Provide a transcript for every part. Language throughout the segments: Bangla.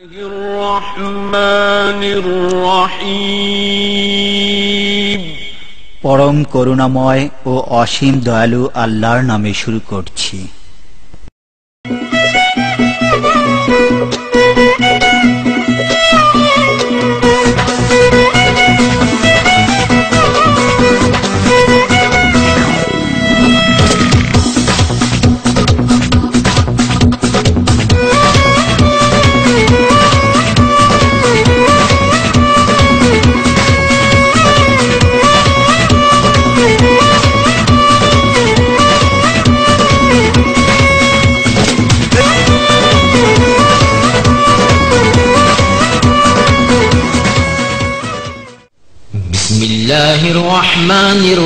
পরম করুণাময় ও অসীম দয়ালু আল্লাহর নামে শুরু করছি। বিসমিল্লাহির রহমানির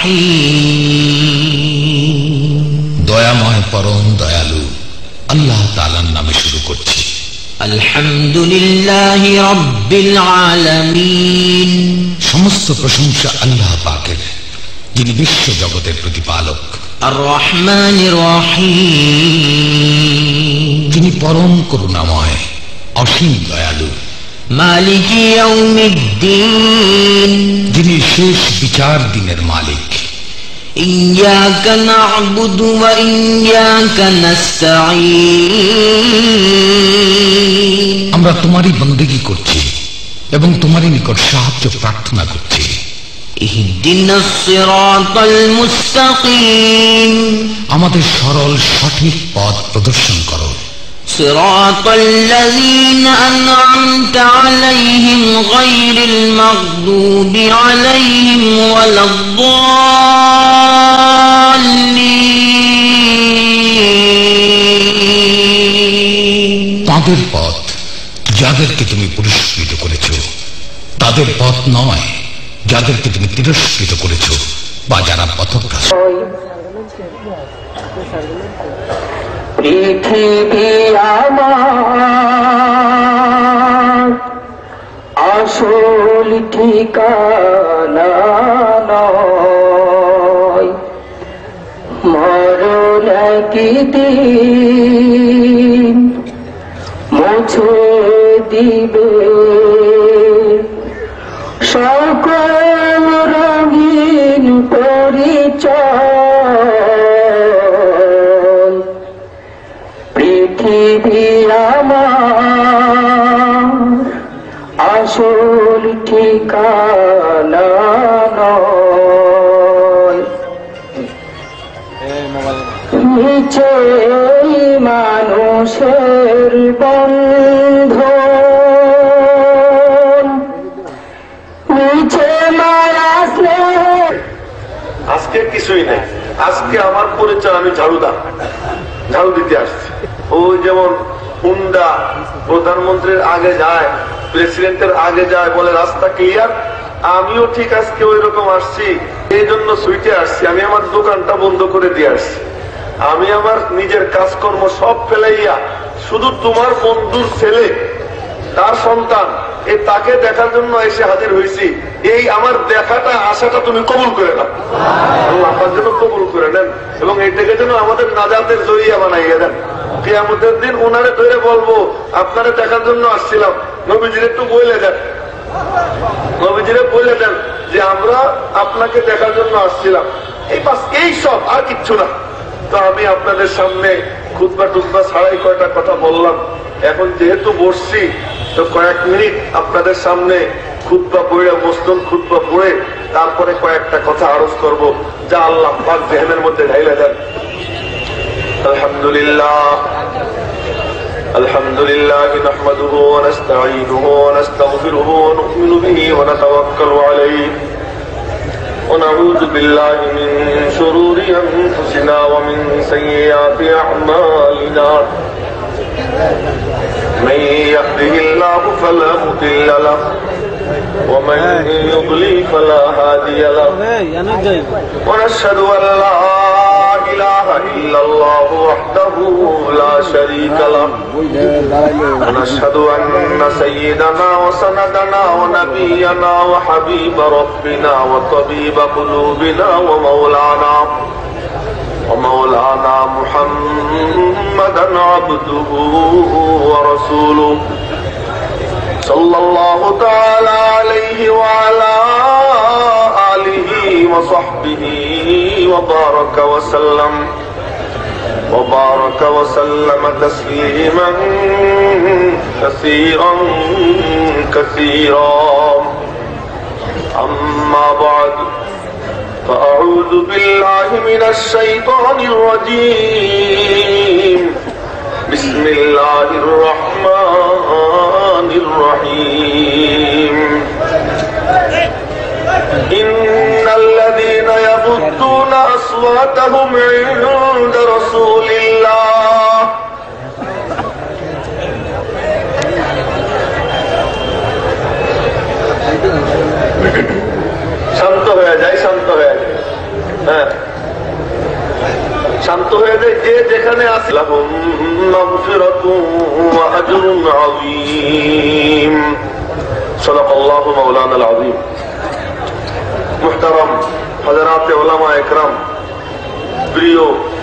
রহিম। দয়াময় পরম দয়ালু আল্লাহ তাআলার নামে শুরু করছি। আলহামদুলিল্লাহি রাব্বিল আলামিন। সমস্ত প্রশংসা আল্লাহ পাকের, যিনি বিশ্ব জগতের প্রতিপালক। আর রহমানির রহিম, যিনি পরম করুণাময় অসীম দয়ালু। মালিকি ইয়াউমিদ্দিন, যিনি শেষ বিচার দিনের মালিক। ইয়্যাকা না'বুদু ওয়া ইয়্যাকা নাস্তাঈন, আমরা তোমারই বন্দেগী করছি এবং তোমারই নিকট সাহায্য প্রার্থনা করছি। ইহদিনাস সিরাতাল মুস্তাকিম, আমাদের সরল সঠিক পথ প্রদর্শন করো। صراط الذين أنعمت عليهم غير المغضوب عليهم ولا الضالين, তাদের পথ যাদেরকে তুমি পুরস্কৃত করেছ, তাদের পথ নয় যাদেরকে তুমি তিরস্কৃত করেছ বা যারা পথভ্রষ্ট। পৃথিবী আমার আসল ঠিকানা নয়, মরণ একদিন মুছে দিবে সকল রঙিন পরিচয়। পৃথিবী আমার আসল ঠিকানা নয়, নিচে মানুষের বন্ধন, নিচে মায়া স্নেহ। আজকে কিছুই নেই, আজকে আমার পরিচয় আমি ঝাড়ুদার, ঝাড়ু দিতে আসছি। ওই যেমন হুন্ডা প্রধানমন্ত্রীর আগে যায়, প্রেসিডেন্টের আগে যায়, বলে রাস্তা ক্লিয়ার, আমিও ঠিক আজকে ওই রকম আসছি। এই জন্য সুইটে আসছি, আমি আমার দোকানটা বন্ধ করে দিয়ে আসছি। আমি আমার নিজের কাজকর্ম সব ফেলাইয়া শুধু তোমার বন্ধুর ছেলে, তার সন্তান, এই তাকে দেখার জন্য এসে হাজির হয়েছি। এই আমার দেখাটা আশাটা তুমি কবুল করে নাও, আমার জন্য কবুল করে নেন, এবং এটাকে যেন আমাদের নাজাতের জরিয়া বানাইয়া দেন। কিয়ামতের দিন ওনারে ধরে বলবো আপনারা দেখার জন্য আসছিলাম, নবীজির একটু বলে দেন, নবীজিরে বলে দেন যে আমরা আপনাকে দেখার জন্য আসছিলাম। এই বাস, এই সব, আর কিচ্ছু না। তো আমি আপনাদের সামনে খুতবা টুতবা ছাড়াই কয়টা কথা বললাম। এখন যেহেতু বসছি, তো কয়েক মিনিট আপনাদের সামনে খুতবা পড়ে, মসনদ খুতবা পড়ে তারপরে কয়েকটা কথা আরজ করব, যা আল্লাহ পাক জেহেনের মধ্যে ঢাইলে দেন। আলহামদুলিল্লাহ আলহামদুলিল্লাহ নাহমাদুহু ওয়া নাস্তাঈনুহু ওয়া নাস্তাগফিরুহু ওয়া নু'মিনু বিহি ওয়া নাতাওয়াক্কালু আলাইহি ওয়া নাউযু বিল্লাহি মিন শুরুরি আনফুসিনা ওয়া মিন সাইয়্যাতি আ'মালিনা। من يهده الله فلا مضل له ومن يضلل فلا هادي له ونشهد أن لا إله إلا الله وحده لا شريك له ونشهد أن سيدنا وسندنا ونبينا وحبيب ربنا وطبيب قلوبنا ومولانا محمدا عبده ورسوله সাল্লাল্লাহু তাআলা আলাইহি ওয়া আলা আলিহি ওয়া সাহবিহি ওয়া বারাকা ওয়া সাল্লাম وبارك وسلم تسليما كثيرا كثيرا أما بعد فأعوذ بالله من الشيطان الرجيم بسم الله الرحمن الرحيم إن الذين يغضون أصواتهم عند رسول الله শান্ত হয়ে যায়, শান্ত হয়ে যায়, হ্যাঁ শান্ত হয়ে যায়। যে যেখানে আসলাহুম মাগফিরাতুন ওয়া আজরুন আযীম। সাদাকাল্লাহু মাওলানাল আযীম। মুহতারাম হযরত উলামা একরাম, প্রিয়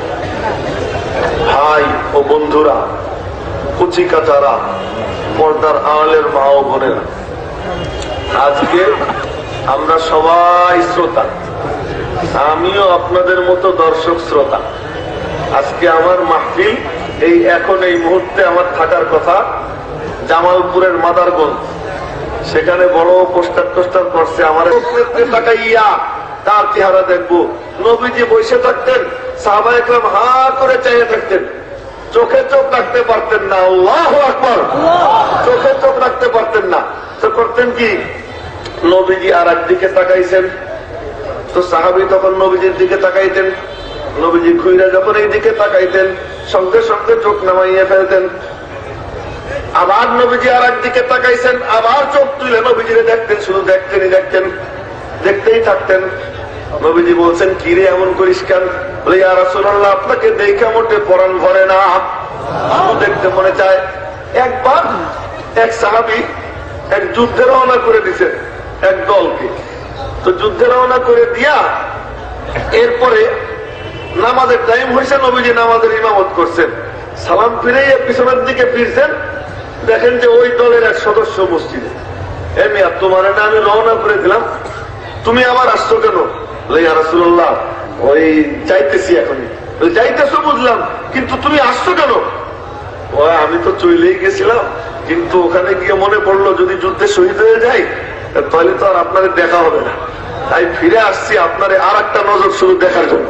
ভাই ও বন্ধুরা, কুচি কাচারা, পর্দার আড়ালের মা ও বোনেরা, আজকে আমরা সবাই শ্রোতা, আমিও আপনাদের মতো দর্শক শ্রোতা। আজকে আমার মাহফিল এই এখন এই মুহূর্তে আমার থাকার কথা জামালপুরের মাদারগঞ্জ। সেখানে বড় পোস্টার টোস্টার করছে, আমার তাকাইয়া তার চেহারা দেখবো। নবীজি বসে থাকতেন, সাহাবায়ে কেরাম হা করে চাইয়ে থাকতেন, চোখে চোখ রাখতে পারতেন না। আল্লাহু আকবার। চোখে চোখ রাখতে পারতেন না, তো করতেন কি, নবীজি আর একদিকে তাকাইছেন, তো সাহাবী তখন নবীজির দিকে তাকাইতেন। নবীজি ঘুরে যখন এই দিকে তাকাইতেন, সঙ্গে সঙ্গে চোখ নামাইয়া ফেলতেন। আবার নবীজি আর একদিকে তাকাইছেন, আবার চোখ তুলে নবীজিরে দেখতেন, শুধু দেখতেনই দেখতেন, দেখতেই থাকতেন। নবীজি বলছেন, কি রে এমন করিস কেন? বলে, ইয়া রাসূলুল্লাহ, আপনাকে দেখে মোটে পরাণ ভরে না, শুধু দেখতে মনে চায়। একবার এক সাহাবী এক যুদ্ধে রওনা করে দিছেন এক দলকে, তো যুদ্ধে রওনা করে দিয়া এরপরে নামাজের টাইম হয়েছে, নবীজি নামাজের ইমামত করছেন। সালাম ফিরে পিছনের দিকে ফিরছেন, দেখেন যে ওই দলের এক সদস্য মসজিদে। এ মিয়া, তোমার না আমি রওনা করে দিলাম, তুমি আবার আসছো কেন? ইয়া রাসূলুল্লাহ, ওই যাইতেছি এখনই। যাইতেছো বুঝলাম, কিন্তু তুমি আসছো কেন? ও, আমি তো চলেই গেছিলাম, কিন্তু ওখানে গিয়ে মনে পড়লো যদি যুদ্ধে শহীদ হয়ে যাই তাহলে তো আর আপনাদের দেখা হবে না, তাই ফিরে আসছি আপনারে আর একটা নজর শুধু দেখার জন্য।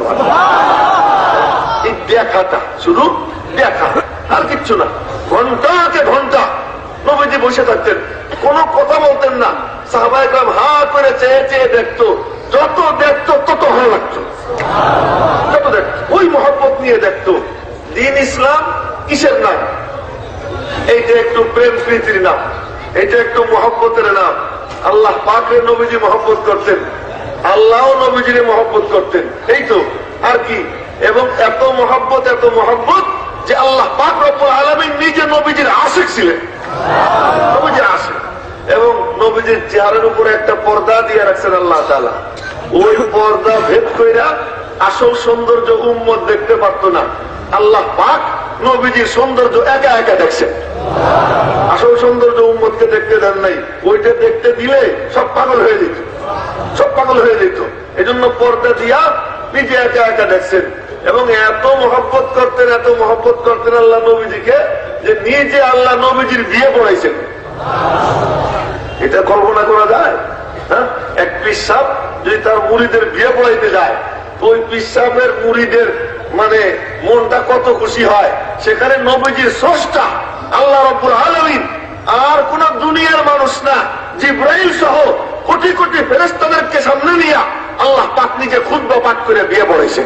এই দেখাটা, শুধু দেখা, আর কিচ্ছু না। ঘন্টাকে ঘন্টা নবীজি বসে থাকতেন, কোন কথা বলতেন না। সাহাবায়ে কেরাম হা করে চেয়ে চেয়ে দেখতো, যত দেখতো তত ভালো লাগতো, যত দেখতো ওই মহব্বত নিয়ে দেখতো। দ্বীন ইসলাম কিসের নাম? এইটা একটু প্রেম প্রীতির নাম, এটা একটু মহব্বতের নাম। আল্লাহ পাকের নবীজি মহব্বত করতেন, আল্লাহ নবীজির মহব্বত করতেন, এই তো, আর কি। এবং এত মহব্বত, এত মহব্বত যে আল্লাহ পাক রব্বুল আলামিন নিজে নবীজির আশিক ছিলেন, নবীজির আশিক। এবং নবীজির চেহারার উপরে একটা পর্দা দিয়ে রাখছেন আল্লাহ তাআলা। ওই পর্দা ভেদ কইরা আসল সৌন্দর্য উম্মত দেখতে পারতো না। আল্লাহ পাক নবীজির সৌন্দর্য একা একা দেখছেন, আসল সৌন্দর্য উম্মতকে দেখতে দেন নাই। ওইটা দেখতে দিলে সব পাগল হয়ে যেত, সব পাগল হয়ে যেত। এজন্য পর্দা দিয়া নিজে একা একা দেখছেন। এবং এত মহব্বত করতেন, এত মহব্বত করতেন আল্লাহ নবীজিকে, যে নিজে আল্লাহ নবীজির বিয়ে পড়াইছেন। এটা কল্পনা করা যায়? হ্যাঁ, এক পীর সাহেব যদি তার মুরিদের বিয়ে পড়াইতে যায়, তো ওই পীর সাহেবের মুরিদের মানে মনটা কত খুশি হয়। সেখানে নবীজির স্রষ্টা আল্লাহ রাব্বুল আলামিন, আর কোন দুনিয়ার মানুষ না, জিবরাইল সহ কোটি কোটি ফেরেশতাদেরকে সামনে নিয়ে আল্লাহ পাক নিজে খুতবা পাঠ করে বিয়ে পড়াইছেন।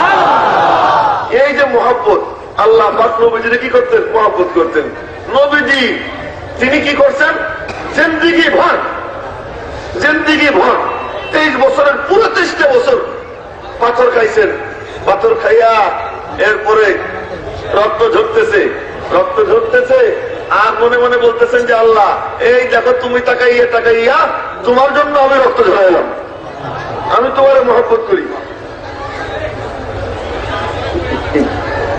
এই যে মহব্বত, আল্লাহ পাক নবীজিকে কি করতেন? মহব্বত করতেন। নবীজি তিনি কি করছেন? জিন্দেগি ভর 23 বছরের পুরো 23টা বছর পাথর খাইছেন। পাথর খাইয়া এরপরে রক্ত ঝরতেছে, রক্ত ঝরতেছে, আর মনে মনে বলতেছেন যে আল্লাহ, এই দেখো তুমি তাকাইয়া তাকাইয়া তোমার জন্য আমি রক্ত ঝরাইলাম, আমি তোমার মহব্বত করি,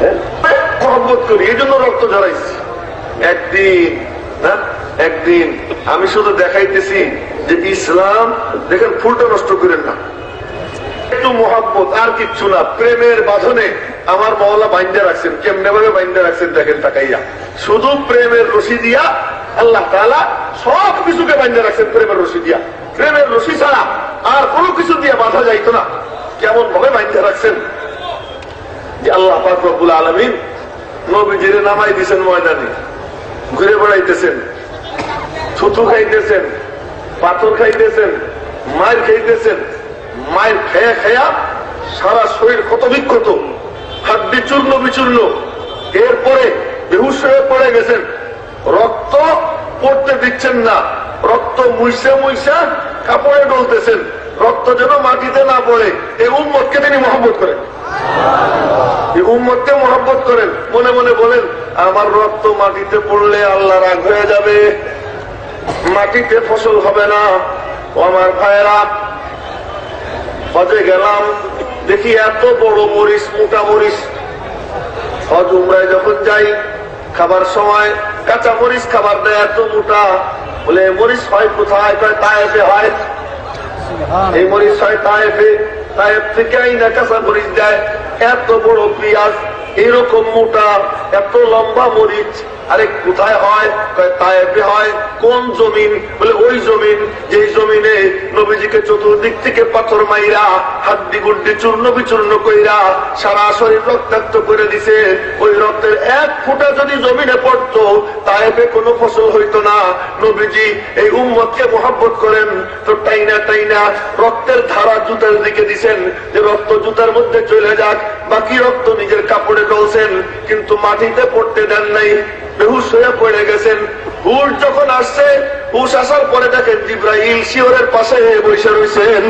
মহব্বত করি, এই জন্য রক্ত ঝরাইছি। একদিন আমি শুধু দেখাইতেছি যে ইসলাম, দেখেন ফুলটা নষ্ট করেন না, একটু মোহাব্বত আর কিচ্ছু না। প্রেমের বাঁধনে আমার মাওলা বাইন্দা রাখছেন। কেমনে ভাবে বাইন্দা রাখছেন দেখেন তাকাইয়া, শুধু প্রেমের রশি দিয়া আল্লাহ তাআলা সব কিছুকে বাইন্দা রাখছেন প্রেমের রশি দিয়া। প্রেমের রশি ছাড়া আর কোনো কিছু দিয়ে বাঁধা যাইতো না। কেমন ভাবে বাইন্দা রাখছেন যে আল্লাহ পাক রব্বুল আলামিন নবীজিরে নামাই দিয়েছেন ময়দানে, ঘুরে বেড়াইতেছেন, থুতু খাইতেছেন, পাথর খাইতেছেন, মায়ের খাইতেছেন। মায়ের খেয়া খেয়া সারা শরীর ক্ষত বিক্ষত, হাড্ডি চূর্ণ বিচূর্ণ। এরপরে বেহুশ হয়ে পড়ে গেছেন, রক্ত পড়তে দিচ্ছেন না, রক্ত মুইসা মুইসা কাপড়ে ডলতেছেন, রক্ত যেন মাটিতে না পড়ে। এই উম্মতকে তিনি মহব্বত করেন, এই উম্মতকে মহব্বত করেন। মনে মনে বলেন, আমার রক্ত মাটিতে পড়লে আল্লাহ রাগ হয়ে যাবে, মাটিতে ফসল হবে না। ও আমার ভাইয়েরা, হজে গেলাম, দেখি এত বড় মরিচ, মোটা মরিচ। হজ উমরায় যখন যাই, খাবার সময় কাঁচা মরিচ খাবার দেয়, এত মোটা। বলে মরিচ হয় কোথায়? তায়েফে হয়। এই মরিচ হয় তায়েফে, তায়েফ থেকে আইনা কাঁচা মরিচ দেয়। এত বড় পেঁয়াজ, এরকম মোটা, এত লম্বা মরিচ। আরে কোথায় হয়? তায়েফে হয়। কোন জমিন? বলে ওই জমিন যে জমিনে নবীজিকে চতুর্দিক থেকে পাথর মাইরা হাড্ডি গুড্ডি চূর্ণ বিচূর্ণ কইরা সারা শরীর রক্তাক্ত করে দিছে। ওই রক্তের এক ফোঁটা যদি জমিনে পড়তো, তায়েফে কোনো ফসল হইতো না। নবীজি এই উম্মতকে মহব্বত করেন তো টাইনা টাইনা রক্তের ধারা জুতার দিকে দিছেন, যে রক্ত জুতার মধ্যে চলে যাক। বাকি রক্ত নিজের কাপড়ে ডলছেন, কিন্তু মাটিতে পড়তে দেন নাই। বেহুশ হয়ে পড়ে গেছেন। হুশ যখন আসছে, হুশ আসার পরে দেখেন জিব্রাইল শিওরের পাশে বসে রয়েছেন।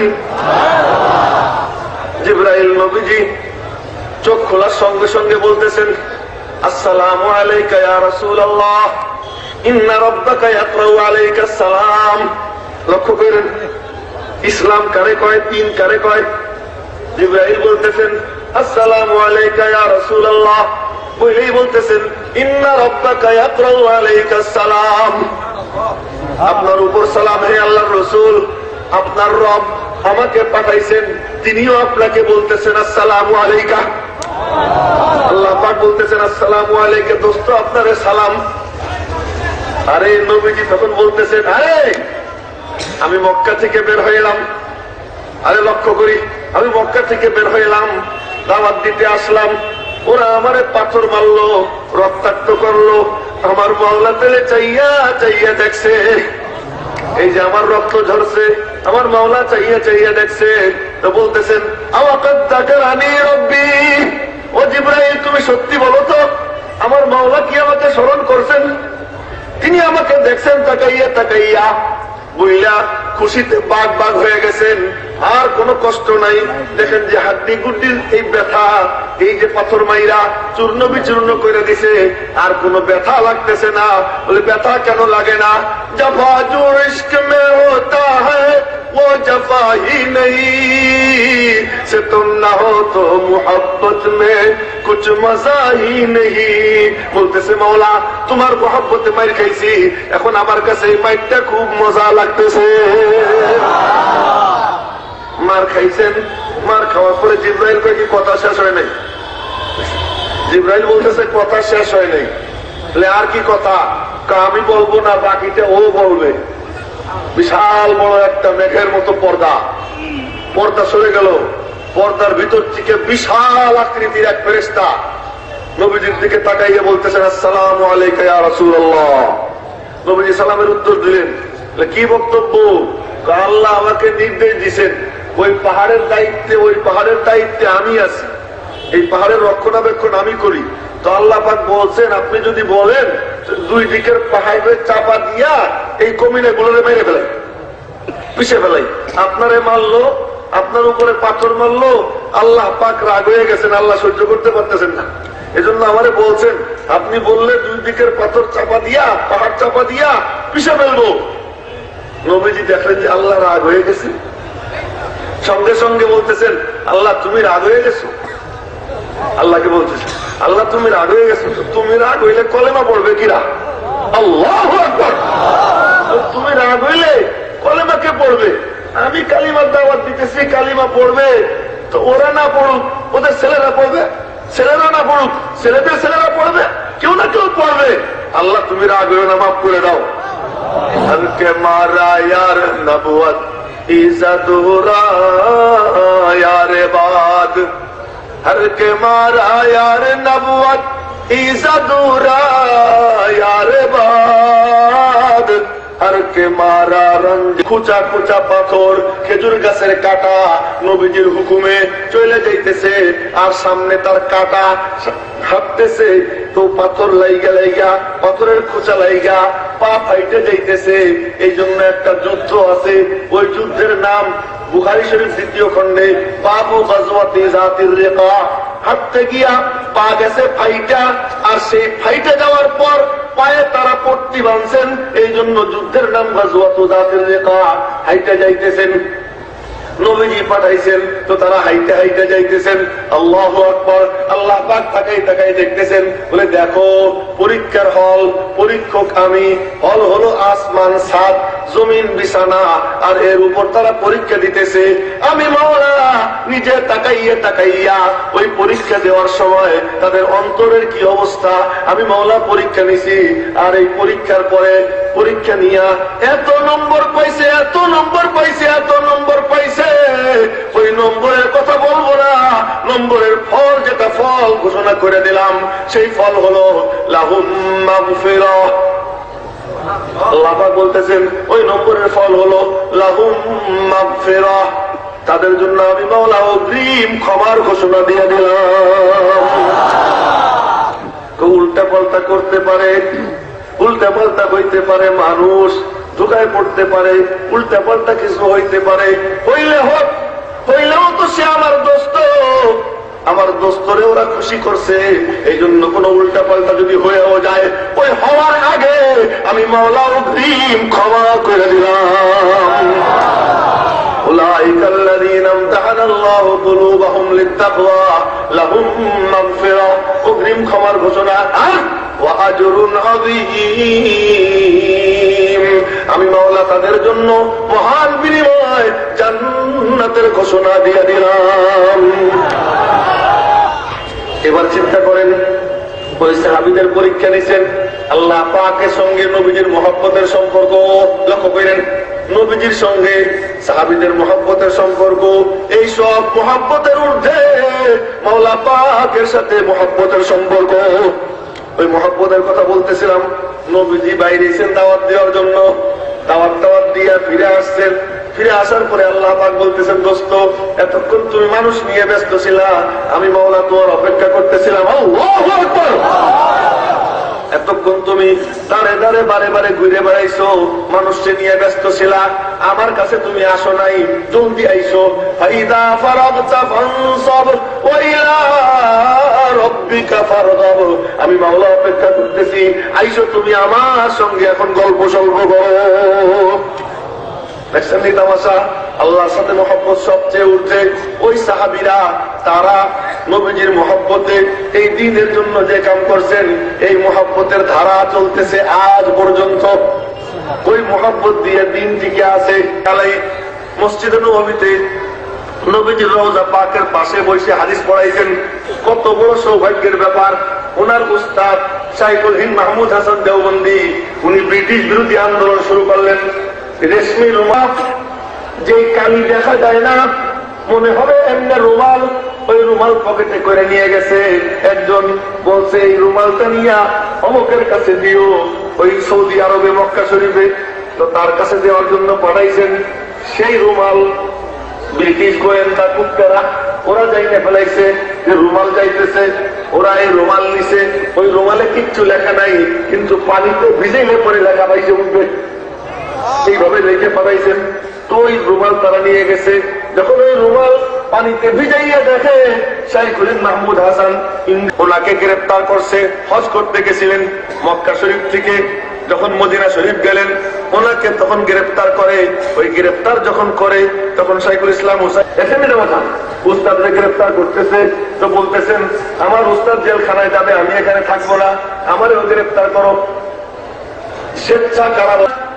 জিব্রাইল নবীজি চোখ খোলার সঙ্গে সঙ্গে বলতেছেন, আসসালামু আলাইকা ইয়া রাসূলুল্লাহ, ইন্না রাব্বাকা ইয়াকরাউ আলাইকা আসসালাম। লক্ষ্য করেন, ইসলাম কারে কয়, তিন কারে কয়। জিব্রাইল বলতেছেন আসসালামু আলাইকা ইয়া রাসূলুল্লাহ, বলেই বলতেছেন ইন্না রাব্বাকা ইয়াকরাউ আলাইকা আসসালাম। আপনার উপর সালাম হে আল্লাহর রাসূল, আপনার রব আমাকে পাঠাইছেন, তিনিও আপনাকে বলতেছেন আসসালামু আলাইকা। আল্লাহ পাক বলতেছেন আসসালামু আলাইকা, দোস্ত আপনারে সালাম। আরে নবীজি তখন বলতেছেন, আরে আমি মক্কা থেকে বের হয়ে এলাম। আরে লক্ষ্য করি, আমি মক্কা থেকে বের হয়ে এলাম, দাওয়াত দিতে আসলাম। ওরা আমারে পাথর মারলো, রক্তাক্ত করলো। আমার মাওলা তেলে চাইয়া চাইয়া দেখছে, এই যে আমার রক্ত ঝরছে, আমার মাওলা চাইয়া চাইয়া দেখছে। তো বলতেছেন আমাকে যাকারানি রব্বি। ও জিব্রাইল, তুমি সত্যি বলো তো, আমার মাওলা কি আমাকে স্মরণ করছেন? তিনি আমাকে দেখছেন তাকাইয়া তাকাইয়া। বইলা খুশিতে বাগ বাগ হয়ে গেছেন, আর কোনো কষ্ট নাই। দেখেন যে হাড্ডি গুড্ডির এই ব্যথা, এই যে পাথর মাইরা চূর্ণ বিচূর্ণ করে দিছে, আর কোনো ব্যথা লাগতেছে না। বলে ব্যথা কেন লাগে না? জফা জো ইশক মে হোতা হ্যায় वो जफा ही नहीं से तुम ना हो तो मोहब्बत में कुछ मजा ही नहीं। বলতেছে মাওলা, তোমার মোহব্বতে মাইর খাইছি, এখন আমার কাছে এই মাইরটা খুব মজা লাগতেছে। মার খাইছেন, মার খাওয়ার পরে জিব্রাইল কয় কি কথা শেষ হয় নাই? জিব্রাইল বলতেছে কথা শেষ হয় নাই। আর কি কথা? আমি বলবো না, বাকিটা ও বলবে। বিশাল বড় একটা মেঘের মতো পর্দা, পর্দা সরে গেল। পর্দার ভিতর থেকে বিশাল আকৃতির এক ফেরেশতা নবীজির দিকে তাকাইয়ে বলতেছেন আসসালামু আলাইকা ইয়া রাসূলুল্লাহ। নবীজি সালামের উত্তর দিলেন। কি বক্তব্য? আল্লাহ আমাকে নির্দেশ দিয়েছেন, ওই পাহাড়ের দায়িত্বে আমি আছি, এই পাহাড়ের রক্ষণাবেক্ষণ আমি করি। তো আল্লাহ পাক বলছেন, আপনি যদি বলেন দুই দিকের পাহাড়ে চাপা দিয়া এই কমিনে গুলোরে মেরে ফেলাই, পিছে ফেলাই। আপনারে মারলো, আপনার উপরে পাথর মারলো, আল্লাহ পাক রাগ হয়ে গেছেন, আল্লাহ সহ্য করতে পারতেছেন না। এজন্য আমারে বলছেন, আপনি বললে দুই দিকের পাথর চাপা দিয়া, পাহাড় চাপা দিয়া পিছে ফেলবো। নবীজি দেখলেন যে আল্লাহ রাগ হয়ে গেছে, সঙ্গে সঙ্গে বলতেছেন আল্লাহ তুমি রাগ হয়ে গেছো। আল্লাহকে বলতেছেন আল্লাহ তুমি রাগ হয়ে গেছো, তুমি রাগ হইলে কলেমা পড়বে কিরা? আল্লাহু আকবার। তুমি রাগ হইলে কলেমাকে পড়বে, আমি কালিমার দাওয়াত দিতেছি, কালিমা পড়বে, তো ওরা না পড়ুক, ওদের ছেলেরা পড়বে, ছেলেরা না পড়ুক, ছেলেদের ছেলেরা পড়বে, কেউ না কেউ পড়বে। আল্লাহ তুমি রাগ হইও না, মাফ করে দাও। হরকে মারা ইয়ার নবুয়ত ইজ্জতুরা यार बाद, हर के मारा यार नबुवत इज़्ज़तुरा यार बाद, हर के मारा रंग खुचा खुचा পাথর, খেজুর গাছের কাটা নবীজির হুকুমে চলে যাইতেছে, আর সামনে তার কাটা হাঁটতেছে, তো পাথর লাইগা লাইগা, পাথরের খোঁচা লাইগা পা ফাইটে যাইতেছে। এই জন্য একটা যুদ্ধ আছে, ওই যুদ্ধের নাম বুখারী শরীফ 2য় খণ্ডে বাবু গাজওয়াতি যাতির রিকা। হাঁটতে গিয়া পা গেছে ফাইটা, আর সেই ফাইটে যাওয়ার পর পায়ে তারা পট্টি বাঁধছেন, এই জন্য যুদ্ধের নাম গাজওয়াতু যাতির রিকা। হাইটে যাইতেছেন, নবীজি পাঠাইছেন, তো তারা হাইটে হাইটে যাইতেছেন। আল্লাহু আকবার। আল্লাহ পাক তাকাই তাকাই দেখতেছেন, বলে দেখো পরীক্ষার হল, পরীক্ষক আমি, হল হলো আসমান, ছাদ, জমিন, বিছানা, আর এর উপর তারা পরীক্ষা দিতেছে। আমি মাওলা নিজে তাকাইয়া তাকাইয়া ওই পরীক্ষা দেওয়ার সময় তাদের অন্তরের কি অবস্থা আমি মাওলা পরীক্ষা নিছি। আর এই পরীক্ষার পরে পরীক্ষা নিয়া এত নম্বর পাইছে, এত নম্বর পাইছে, এত নম্বর পাইছে, ওই নম্বরের কথা বলবো না, নম্বরের ফল যেটা ফল ঘোষণা করে দিলাম, সেই ফল হলো লাহুম মাগফিরাহ। আল্লাহ পাক বলতেছেন ওই নম্বরের ফল হলো লাহুম মাগফিরাহ, তাদের জন্য আমি মাওলা অগ্রিম ক্ষমার ঘোষণা দিয়ে দিলাম। উল্টা পাল্টা করতে পারে, উল্টা পাল্টা হইতে পারে, মানুষ ধোকায় পড়তে পারে, উল্টা পাল্টা কিছু হইতে পারে, হইলে হোক, হইলেও তো সে আমার দোস্ত, আমার দোস্তরে ওরা খুশি করছে, এই জন্য কোন উল্টা পাল্টা যদি হয়েও যায়, ওই হওয়ার আগে আমি মাওলা অগ্রিম ক্ষমা করে দিলাম। أولئك الذين امتحن الله قلوبهم للتقوى لهم مغفرة, অগ্রিম ক্ষমার ঘোষণা, وأجر عظيم, আমি মাওলা তাদের জন্য মহান বিনিময় জান্নাতের ঘোষণা দিয়ে দিলাম। এবার চিন্তা করেন, ওই সাহাবীদের পরীক্ষা নিছেন, আল্লাহ পাকের সঙ্গে নবীজির মহব্বতের সম্পর্ক লক্ষ্য করেন, নবীজির সঙ্গে সাহাবীদের মহব্বতের সম্পর্ক, এই সব মহব্বতের ঊর্ধ্বে মাওলা পাকের সাথে মহব্বতের সম্পর্ক। ওই মহব্বতের কথা বলতেছিলাম, নবীজি বাইরেছেন দাওয়াত দেওয়ার জন্য, দাওয়াত দিয়া ফিরে আসছেন, ফিরে আসার পরে আল্লাহ পাক বলতেছেন, দোস্ত এতক্ষণ তুমি মানুষ নিয়ে ব্যস্ত ছিলা, আমি মাওলা তোমার অপেক্ষা করতেছিলাম। আল্লাহু আকবার। এতক্ষণ তুমি দাঁড়ে দাঁড়ে বারে বারে ঘুরে বেড়াইছো, মানুষকে নিয়ে ব্যস্ত ছিলা, আমার কাছে তুমি আসো নাই, জলদি আইসো। ফাইদা ফারাগতা ফানসাব ওয়া ইলা রাব্বিকা ফারগাব, আমি মাওলা অপেক্ষা করতেছি, আইসো তুমি আমার সঙ্গে এখন গল্প সল্প করো। দেখছেন নি তামাশা? আল্লাহর সাথে মহব্বত সবচেয়ে উঠে ওই সাহাবীরা, তারা নবীজির মহব্বতে এই দ্বীনের জন্য যে কাম করছেন, এই মহব্বতের ধারা চলতেছে আজ পর্যন্ত। ওই মহব্বত দিয়ে দ্বীন টিকে আছে। কালাই মসজিদে নববীতে নবীজির রওজা পাকের পাশে বসে হাদিস পড়াইছেন, কত বড় সৌভাগ্যের ব্যাপার। ওনার উস্তাদ শাইখুল হিন্দ মাহমুদ হাসান দেওবন্দি, উনি ব্রিটিশ বিরোধী আন্দোলন শুরু করলেন। রেশমি রুমাল, যে কালি দেখা যায় না, মনে হবে এমনি রুমাল, ওই রুমাল পকেটে করে নিয়ে গেছে। একজন বলছে এই রুমালটা নিয়া অমুকের কাছে দিও, ওই সৌদি আরবে মক্কা শরীফে, তো তার কাছে দেওয়ার জন্য পাঠাইছেন। সেই রুমাল ব্রিটিশ গোয়েন্দা কুত্তেরা ওরা যাইনে ফেলাইছে যে রুমাল যাইতেছে, ওরা এই রুমাল নিছে, ওই রুমালে কিচ্ছু লেখা নাই, কিন্তু পানিতে ভিজাইলে পরে লেখা পাইছে উঠবে, এইভাবে লিখে পাঠাইছেন। তো ওই রুমাল তারা নিয়ে গেছে। যখন ওই রুমাল পানিতে ভিজাইয়া দেখে, শাইখুল মাহমুদ হাসান ওনাকে গ্রেফতার করছে। হজ করতে গেছিলেন মক্কা শরীফ থেকে, যখন মদিনা শরীফ গেলেন ওনাকে তখন গ্রেফতার করে। ওই গ্রেফতার যখন করে তখন শাইখুল ইসলাম হুসাইন উস্তাদকে গ্রেফতার করতেছে, তো বলতেছেন আমার উস্তাদ জেলখানায় যাবে, আমি এখানে থাকবো না, আমারও গ্রেফতার করো। স্বেচ্ছা কারাবাস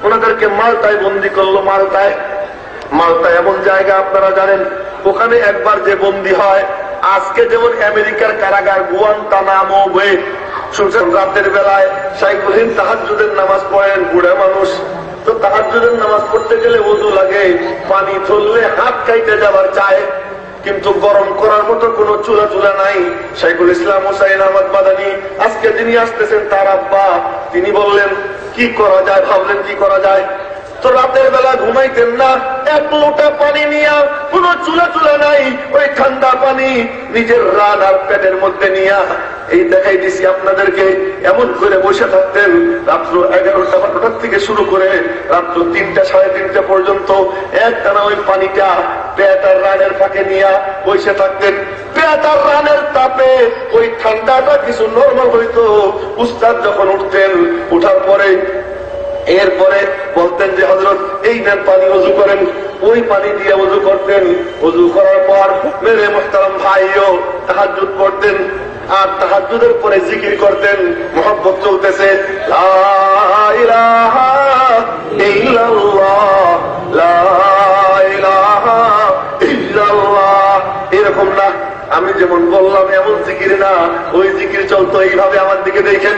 ওনাদেরকে মাল্টায় বন্দি করলো। মাল্টা এমন জায়গা আপনারা জানেন, ওখানে একবার যে বন্দি হয়, আজকে যেমন আমেরিকার কারাগার গুয়ান্তানামো বে, শুনছেন রাতের বেলায় শাইখুল হিন্দ তাহাজ্জুদের নামাজ পড়েন, বুড়া মানুষ তো তাহাজ্জুদের নামাজ পড়তে গেলে ওযু লাগে, পানি চললে হাত কাইতে যাবার চায়, কিন্তু গরম করার মতো কোনো চুলা নাই। শাইখুল ইসলাম হুসাইন আহমদ মাদানী আজকে যিনি আসতেছেন তার আব্বা, তিনি বললেন কি করা যায়, ভাবলেন কি করা যায়। তো রাতের বেলা ঘুমাইতেন না, এক লোটা পানি নিয়া, কোন চুলা নাই, ওই ঠান্ডা পানি নিজের রান আর পেটের মধ্যে নিয়া, এই দেখাই দিছি আপনাদেরকে, এমন করে বসে থাকতেন রাত্র 11টা-12টার থেকে শুরু করে রাত্র 3টা-3:30 পর্যন্ত একটানা ওই পানিটা পেট আর রানের ফাঁকে নিয়া বসে থাকতেন। পেট আর রানের তাপে ওই ঠান্ডাটা কিছু নরমাল হইতো। উস্তাদ যখন উঠতেন, উঠার পরে এরপরে বলতেন যে হযরত এই নেন পানি, ওযু করেন। ওই পানি দিয়ে ওযু করতেন। ওযু করার পর মেরে মুহতারাম ভাইও তাহাজ্জুদ পড়তেন, আর তাহাজ্জুদের পরে জিকির করতেন। মুহাব্বত চলতেছে, লা ইলাহা ইল্লাল্লাহ, লা ইলাহা ইল্লাল্লাহ। এরকম না, আমি যেমন বললাম এমন জিকির না, ওই জিকির চলতো এইভাবে। আমার দিকে দেখেন,